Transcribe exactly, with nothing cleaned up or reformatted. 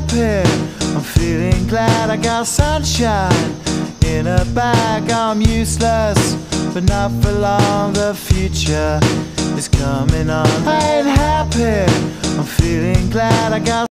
happy, I'm feeling glad. I got sunshine in a bag. I'm useless, but not for long. The future is coming on. I ain't happy, I'm feeling glad. I got